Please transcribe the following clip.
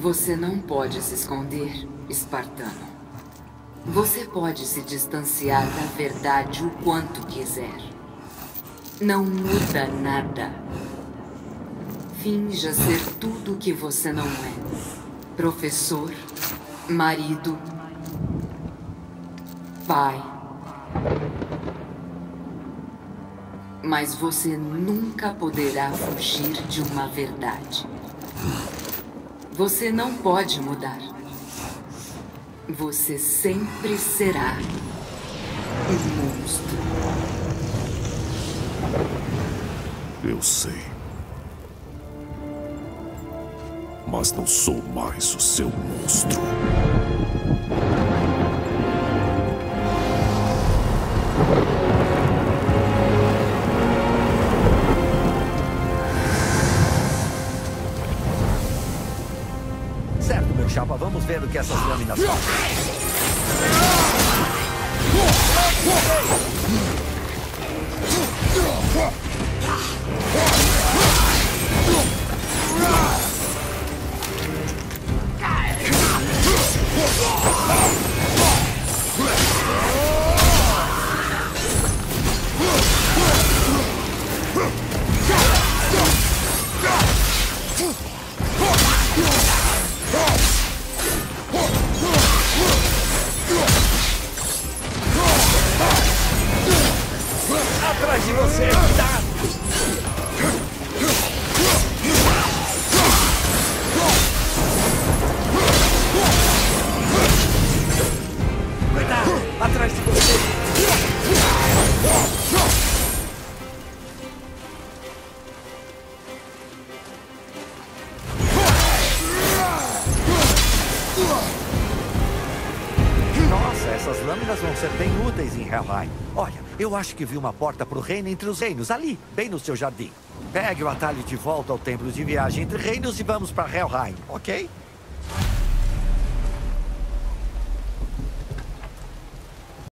Você não pode se esconder, espartano. Você pode se distanciar da verdade o quanto quiser. Não muda nada. Finja ser tudo o que você não é. Professor, marido, pai. Mas você nunca poderá fugir de uma verdade. Você não pode mudar. Você sempre será um monstro. Eu sei. Mas não sou mais o seu monstro. Certo, meu chapa, vamos ver o que essas lâminas fazem. Atrás de você, tá? Cuidado! Atrás de você! Nossa, essas lâminas vão ser bem úteis em Helheim. Olha, eu acho que vi uma porta para o reino entre os reinos, ali, bem no seu jardim. Pegue o atalho de volta ao templo de viagem entre reinos e vamos para Helheim, ok?